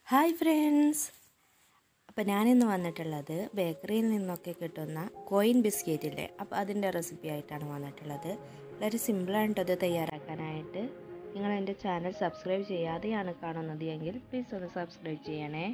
Hi friends, അപ്പോൾ ഞാനിന്ന് വന്നിട്ടുള്ളത് ബേക്കറിയിൽ നിന്നൊക്കെ കിട്ടുന്ന കോയിൻ ബിസ്ക്കറ്റ് ഇല്ലേ, അപ്പോൾ അതിൻ്റെ റെസിപ്പി ആയിട്ടാണ് വന്നിട്ടുള്ളത്. വളരെ സിമ്പിളായിട്ട് അത് തയ്യാറാക്കാനായിട്ട്. നിങ്ങൾ എൻ്റെ ചാനൽ സബ്സ്ക്രൈബ് ചെയ്യാതെയാണ് കാണുന്നത് എങ്കിൽ പ്ലീസ് ഒന്ന് സബ്സ്ക്രൈബ് ചെയ്യണേ.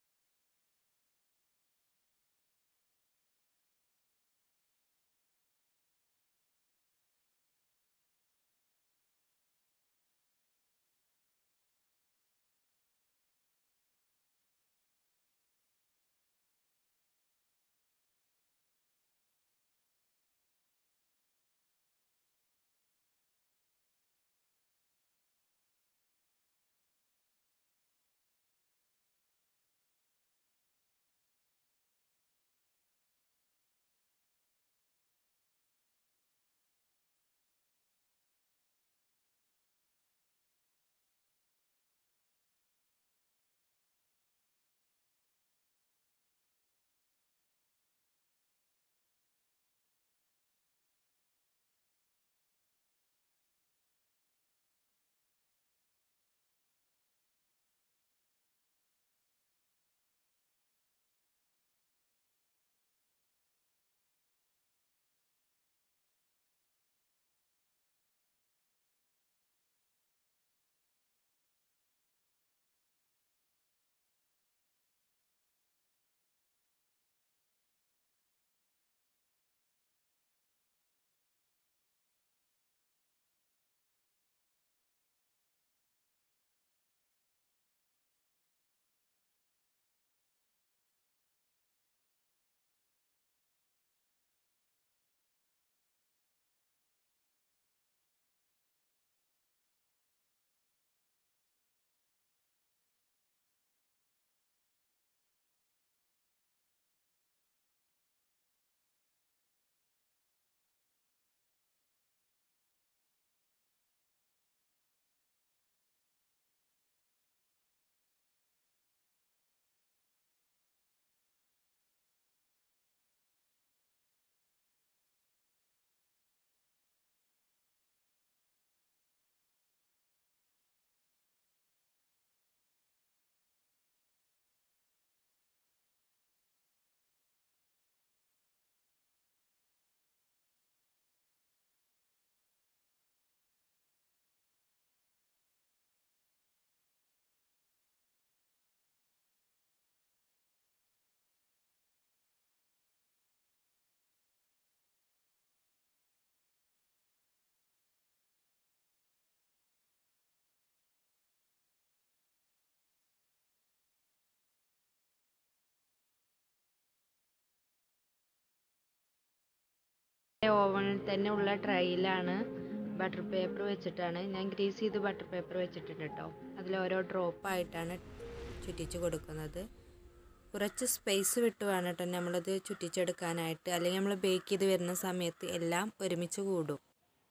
ഓവനിൽ തന്നെ ഉള്ള ട്രൈയിലാണ് ബട്ടർ പേപ്പർ വെച്ചിട്ടാണ് ഞാൻ ഗ്രീസ് ചെയ്ത് ബട്ടർ പേപ്പർ വെച്ചിട്ടുണ്ട് കേട്ടോ. അതിൽ ഓരോ ഡ്രോപ്പായിട്ടാണ് ചുറ്റിച്ച് കൊടുക്കുന്നത്. കുറച്ച് സ്പേസ് വിട്ട് വേണം കേട്ടോ നമ്മളത് ചുറ്റിച്ചെടുക്കാനായിട്ട്, അല്ലെങ്കിൽ നമ്മൾ ബേക്ക് ചെയ്ത് വരുന്ന സമയത്ത് എല്ലാം ഒരുമിച്ച് കൂടും.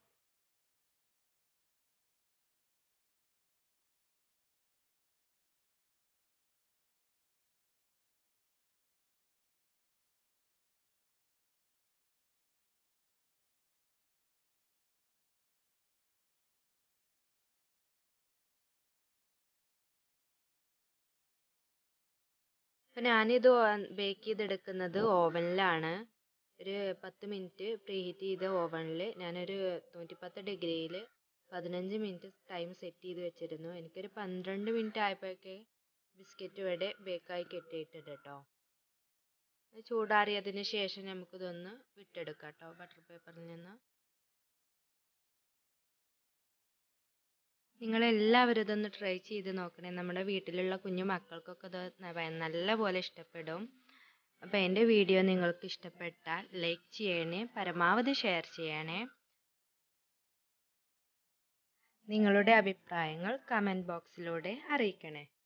അപ്പം ഞാനിത് ബേക്ക് ചെയ്തെടുക്കുന്നത് ഓവനിലാണ്. ഒരു 10 മിനിറ്റ് പ്രീഹീറ്റ് ചെയ്ത ഓവനിൽ ഞാനൊരു 110 ഡിഗ്രിയിൽ 15 മിനിറ്റ് ടൈം സെറ്റ് ചെയ്ത് വെച്ചിരുന്നു. എനിക്കൊരു 12 മിനിറ്റ് ആയപ്പോഴൊക്കെ ബിസ്ക്കറ്റ് ഇവിടെ ബേക്കായി കിട്ടിയിട്ടുണ്ട് കേട്ടോ. ചൂടാറിയതിന് ശേഷം നമുക്കിതൊന്ന് വിട്ടെടുക്കാം കേട്ടോ ബട്ടർ പേപ്പറിൽ നിന്ന്. നിങ്ങളെല്ലാവരും ഇതൊന്ന് ട്രൈ ചെയ്ത് നോക്കണേ. നമ്മുടെ വീട്ടിലുള്ള കുഞ്ഞു മക്കൾക്കൊക്കെ ഇത് നല്ലപോലെ ഇഷ്ടപ്പെടും. അപ്പോൾ എൻ്റെ വീഡിയോ നിങ്ങൾക്ക് ഇഷ്ടപ്പെട്ടാൽ ലൈക്ക് ചെയ്യണേ, പരമാവധി ഷെയർ ചെയ്യണേ. നിങ്ങളുടെ അഭിപ്രായങ്ങൾ കമൻറ്റ് ബോക്സിലൂടെ അറിയിക്കണേ.